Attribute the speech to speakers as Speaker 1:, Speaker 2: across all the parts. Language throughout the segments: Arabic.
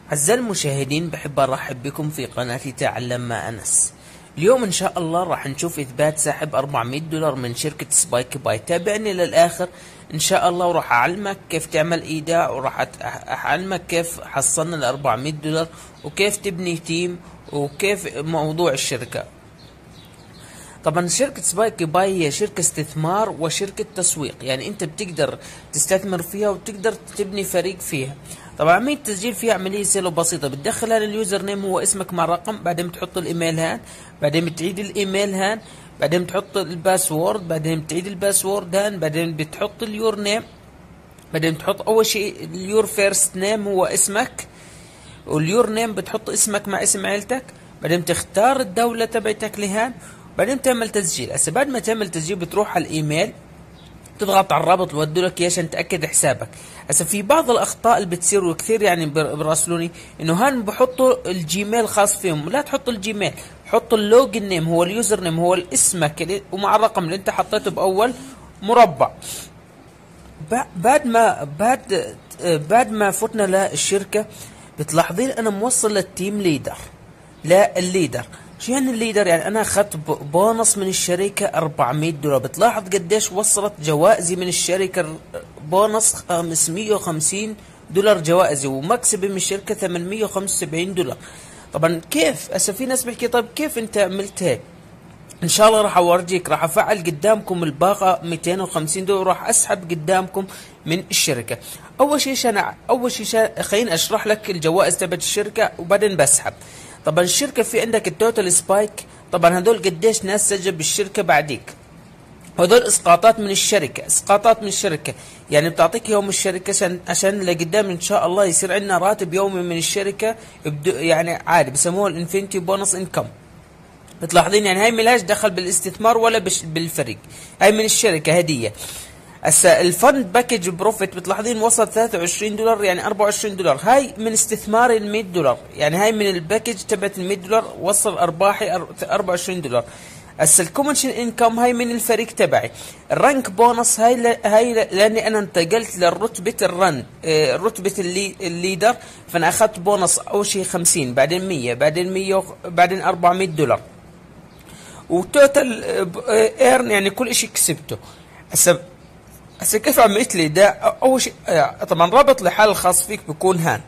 Speaker 1: أعزائي المشاهدين، بحب أرحب بكم في قناتي تعلم مع أنس. اليوم إن شاء الله راح نشوف إثبات سحب $400 من شركة سبايك باي. تابعني للآخر إن شاء الله، وراح أعلمك كيف تعمل إيداع، وراح أعلمك كيف حصلنا $400 وكيف تبني تيم وكيف موضوع الشركة. طبعا شركة سبايك باي هي شركة استثمار وشركة تسويق، يعني انت بتقدر تستثمر فيها وتقدر تبني فريق فيها. طبعا عملية التسجيل فيها عملية سهلة وبسيطة. بتدخل هان اليوزر نيم هو اسمك مع رقم، بعدين بتحط الايميل هان، بعدين بتعيد الايميل هان، بعدين بتحط الباسورد، بعدين بتعيد الباسورد هان، بعدين بتحط اليور نيم، بعدين بتحط اول شيء اليور فيرست نيم هو اسمك، واليور نيم بتحط اسمك مع اسم عيلتك، بعدين بتختار الدولة تبعتك لهان، بعدين تعمل تسجيل. هسه بعد ما تعمل تسجيل بتروح على الايميل، تضغط على الرابط اللي ودوا لك اياه عشان تاكد حسابك. هسه في بعض الاخطاء اللي بتصير وكثير يعني براسلوني انه هان بحطوا الجيميل خاص فيهم. لا تحط الجيميل، حط اللوجن نيم هو اليوزر نيم هو اسمك ومع الرقم اللي انت حطيته باول مربع. بعد ما فتنا للشركه بتلاحظين انا موصل للتيم ليدر. لا الليدر شو يعني الليدر؟ يعني انا اخذت بونص من الشركه $400. بتلاحظ قديش وصلت جوائزي من الشركه، بونص $550 جوائزي، ومكسبي من الشركه $875. طبعا كيف؟ هسه في ناس بيحكي طيب كيف انت عملت هيك؟ ان شاء الله راح اورجيك، راح افعل قدامكم الباقه $250 وراح اسحب قدامكم من الشركه. اول شيء خليني اشرح لك الجوائز تبعت الشركه وبعدين بسحب. طبعا الشركه في عندك التوتال سبايك، طبعا هذول قديش ناس سجل بالشركه بعديك، هذول اسقاطات من الشركه، يعني بتعطيك يوم الشركه عشان لقدام ان شاء الله يصير عندنا راتب يومي من الشركه، يعني عادي بسموه الانفينيتي بونص انكم. بتلاحظين يعني هاي ملهاش دخل بالاستثمار ولا بالفريق، هاي من الشركه هديه. هسه الفند باكج بروفيت بتلاحظين وصل $23 يعني $24. هاي من استثماري $100، يعني هاي من الباكج تبعت $100 وصل ارباحي $24. هسه الكوميشن انكم هاي من الفريق تبعي. الرانك بونص هاي لاني انا انتقلت لرتبه رتبه الليدر، فانا اخذت بونص اول شيء 50 بعدين 100 بعدين 100 بعدين $400. وتوتال ايرن يعني كل شيء كسبته. هسه كيف عملت لي ده؟ اول شيء طبعا رابط لحال الخاص فيك بيكون هان،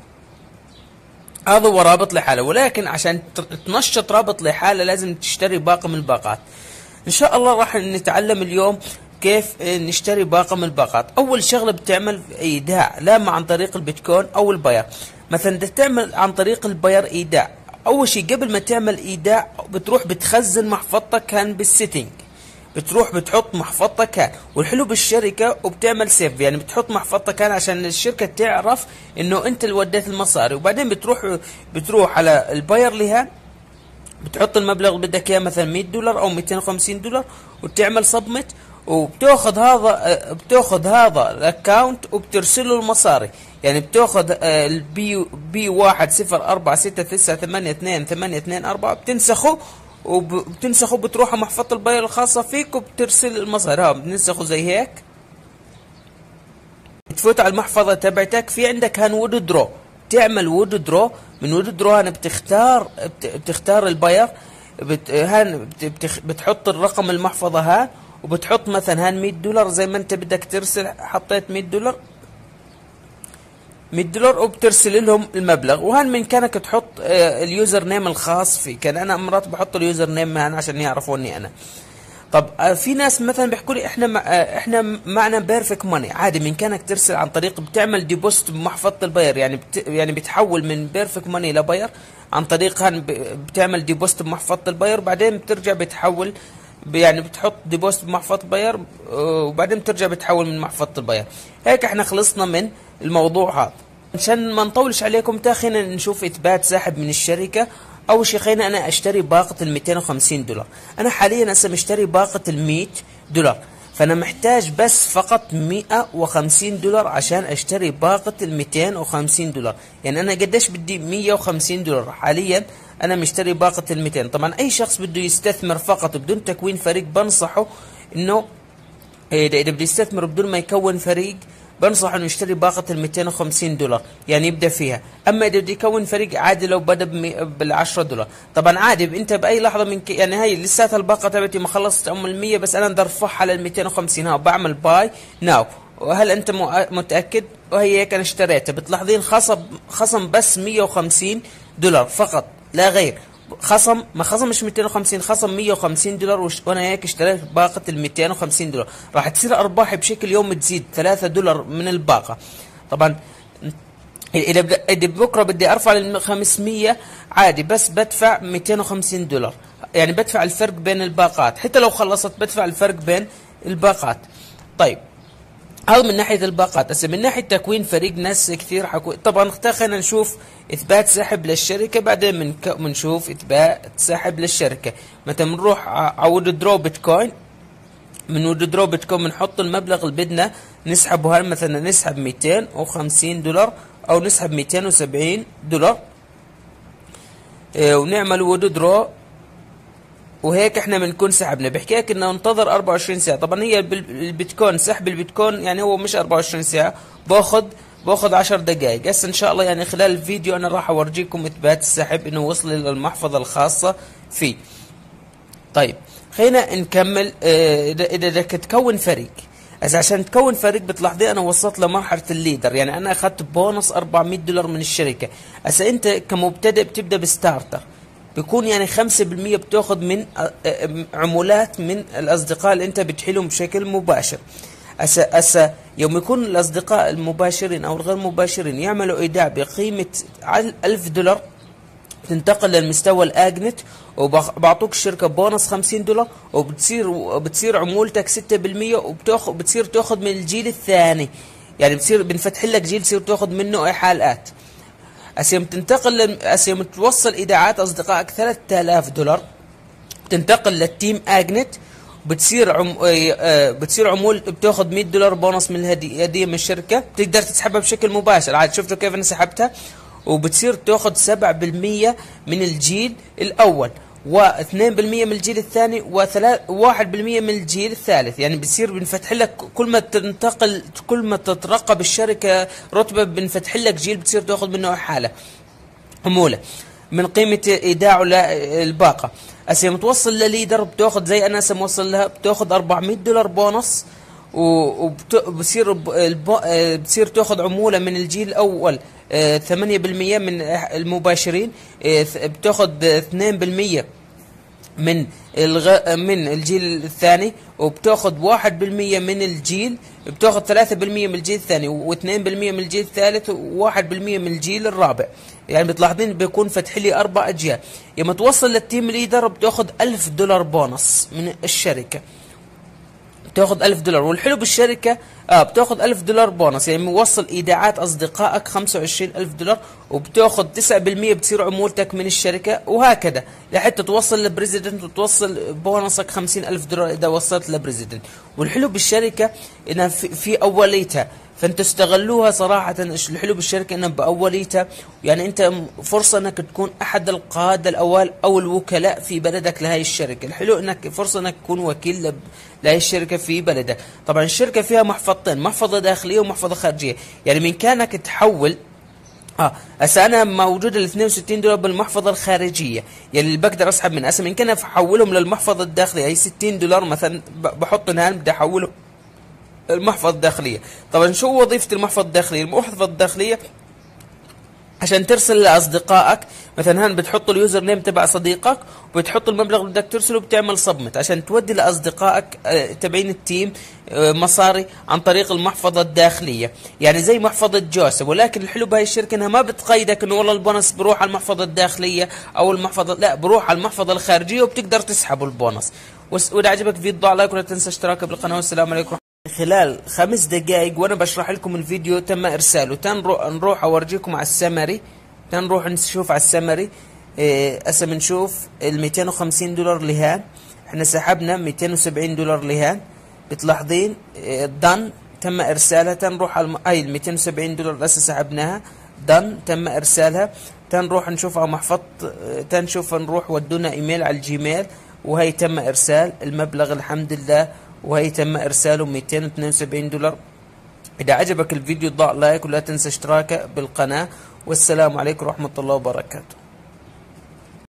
Speaker 1: هذا هو رابط لحاله، ولكن عشان تنشط رابط لحاله لازم تشتري باقة من الباقات. ان شاء الله راح نتعلم اليوم كيف نشتري باقة من الباقات. اول شغله بتعمل ايداع، لا عن طريق البيتكوين او الباير. مثلا بدك تعمل عن طريق الباير ايداع، اول شيء قبل ما تعمل ايداع بتروح بتخزن محفظتك كان بالسيتنج، بتروح بتحط محفظتك هان، والحلو بالشركه وبتعمل سيف، يعني بتحط محفظتك هان عشان الشركه تعرف انه انت اللي وديت المصاري. وبعدين بتروح على الباير لهان، بتحط المبلغ اللي بدك اياه مثلا $100 او $250 وتعمل سبميت، بتاخذ هذا الاكونت وبترسله المصاري. يعني بتاخذ البي 1046982824 بتنسخه بتروح على محفظة الباير الخاصة فيك وبترسل المصاري. بننسخه زي هيك، بتفوت على المحفظة تبعتك، في عندك هان وود درو، تعمل وود درو. من وود درو هان بتختار الباير، بتحط الرقم المحفظة هان، وبتحط مثلا هان $100 زي ما انت بدك ترسل. حطيت $100 وبترسل لهم المبلغ. وهان من كانك تحط اليوزر نيم الخاص فيك، يعني انا مرات بحط اليوزر نيم هان عشان يعرفوني انا. طب في ناس مثلا بيحكوا لي احنا معنا بيرفكت ماني، عادي من كانك ترسل عن طريق بتعمل ديبوست بمحفظة الباير، يعني بتحول من بيرفكت ماني لباير عن طريق هان، بتعمل ديبوست بمحفظة الباير وبعدين بترجع بتحول، يعني بتحط ديبوست بمحفظة باير وبعدين بترجع بتحول من محفظة الباير. هيك احنا خلصنا من الموضوع هذا. عشان ما نطولش عليكم خلينا نشوف اثبات سحب من الشركة. اول شيء خلينا انا اشتري باقة $250. انا حاليا هسه مشتري باقة $100، فانا محتاج بس فقط $150 عشان اشتري باقة $250. يعني انا قديش بدي؟ $150 حاليا. انا مشتري باقة 200. طبعا اي شخص بده يستثمر فقط بدون تكوين فريق بنصحه انه اذا بده يستثمر بدون ما يكون فريق بنصح انه يشتري باقة ال 250 دولار يعني يبدا فيها. اما اذا بده يكون فريق عادي لو بدا بال 10 دولار طبعا عادي انت باي لحظه من يعني هي لساتها الباقة تبعتي ما خلصت ال 100 بس انا بدي ارفعها لل 250 ها وبعمل باي ناو. وهل انت متاكد؟ وهي هيك انا اشتريتها بتلاحظين خصم بس 150 دولار فقط لا غير. خصم ما خصمش 250 خصم 150 دولار وانا هيك اشتريت باقة ال 250 دولار. راح تصير ارباحي بشكل يوم تزيد 3 دولار من الباقة. طبعا اذا بكره بدي ارفع لل 500 عادي بس بدفع 250 دولار يعني بدفع الفرق بين الباقات حتى لو خلصت بدفع الفرق بين الباقات. طيب هذا من ناحية الباقات. هسه من ناحية تكوين فريق ناس كثير طبعا خلينا نشوف اثبات سحب للشركة بعدين بنشوف اثبات سحب للشركة. مثلا بنروح على ويدرو بيتكوين من ويدرو بيتكوين بنحط المبلغ اللي بدنا نسحبه. هل مثلا نسحب 250 دولار او نسحب 270 دولار ونعمل ويدرو وهيك احنا بنكون سحبنا. بحكي لك انه انتظر 24 ساعه. طبعا هي البيتكوين سحب البيتكوين يعني هو مش 24 ساعه باخذ 10 دقائق. هسه ان شاء الله يعني خلال الفيديو انا راح اورجيكم اثبات السحب انه وصل للمحفظه الخاصه فيه. طيب خلينا نكمل. اذا بدك تكون فريق عشان تكون فريق بتلاحظي انا وصلت لمرحله الليدر يعني انا اخذت بونص 400 دولار من الشركه. هسه انت كمبتدئ بتبدا بستارتر بيكون يعني 5% بتاخذ من عمولات من الاصدقاء اللي انت بتحيلهم بشكل مباشر. هسه يوم يكون الاصدقاء المباشرين او الغير مباشرين يعملوا ايداع بقيمه 1000 دولار تنتقل للمستوى الاجنت وبعطوك الشركه بونص 50 دولار وبتصير عمولتك 6% وبتصير تاخذ من الجيل الثاني يعني بنفتح لك جيل تصير تاخذ منه ايحاءات. اسيوم تنتقل اسيوم توصل ايداعات اصدقائك 3000 دولار تنتقل للتيم اجنت بتصير بتصير عمول بتاخذ 100 دولار بونص من الهديه من الشركه بتقدر تسحبها بشكل مباشر. عاد شفتوا كيف انا سحبتها وبتصير تاخذ 7% من الجيل الاول و2% من الجيل الثاني و1% من الجيل الثالث. يعني بتصير بنفتح لك كل ما تنتقل كل ما تترقب الشركه رتبه بنفتح لك جيل بتصير تاخذ منه حاله عموله من قيمه ايداعه للباقه. هسه متوصل لليدر بتاخذ زي انا هسه موصل لها بتاخذ 400 دولار بونص بتصير تاخذ عموله من الجيل الاول 8% من المباشرين بتاخذ 2% من الجيل الثاني وبتاخذ 1% من الجيل بتاخذ 3% من الجيل الثاني و2% من الجيل الثالث و1% من الجيل الرابع. يعني بتلاحظين بيكون فتح لي 4 اجيال. لما توصل للتيم ليدر بتاخذ 1000 دولار بونص من الشركه بتاخذ 1000 دولار. والحلو بالشركه بتاخذ 1000 دولار بونص يعني موصل ايداعات اصدقائك 25000 دولار وبتاخذ 9% بتصير عمولتك من الشركه وهكذا لحتى توصل لبريزيدنت وتوصل بونصك 50000 دولار اذا وصلت لبريزيدنت. والحلو بالشركه انها في اوليتها فانتوا استغلوها صراحه. الحلو بالشركه انها باوليتها يعني انت فرصه انك تكون احد القاده الاوائل او الوكلاء في بلدك لهي الشركه. الحلو انك فرصه انك تكون وكيل لهي الشركه في بلدك. طبعا الشركه فيها محفظتين محفظه داخليه ومحفظه خارجيه. يعني من كانك تحول هسه انا موجود ال 62 دولار بالمحفظه الخارجيه يعني اللي بقدر اسحب من هسه من كان احولهم للمحفظه الداخليه هي 60 دولار مثلا بحطهم هان بدي احولهم المحفظة الداخلية. طبعا شو وظيفة المحفظة الداخلية؟ المحفظة الداخلية عشان ترسل لأصدقائك مثلا هان بتحط اليوزر نيم تبع صديقك وبتحط المبلغ اللي بدك ترسله بتعمل صبمت عشان تودي لأصدقائك تبعين التيم مصاري عن طريق المحفظة الداخلية يعني زي محفظة جوسف. ولكن الحلو بهاي الشركة انها ما بتقيدك انه والله البونص بروح على المحفظة الداخلية او المحفظة لا بروح على المحفظة الخارجية وبتقدر تسحبوا البونص. واذا عجبك الفيديو ضع لايك ولا تنسى اشتراك بالقناة والسلام عليكم. خلال 5 دقائق وانا بشرح لكم الفيديو تم ارساله. نروح اورجيكم على السمري نروح نشوف على السمري. هسه بنشوف ال 250 دولار لهان احنا سحبنا 270 دولار لهان بتلاحظين دن تم ارسالها. تنروح على هاي ال 270 دولار هسه سحبناها دن تم ارسالها. تنروح نشوف على محفظة تنشوف نروح ودونا ايميل على الجيميل وهي تم ارسال المبلغ الحمد لله وهي تم ارساله 272 دولار إذا عجبك الفيديو ضع لايك ولا تنسى اشتراكك بالقناة، والسلام عليكم ورحمة الله وبركاته.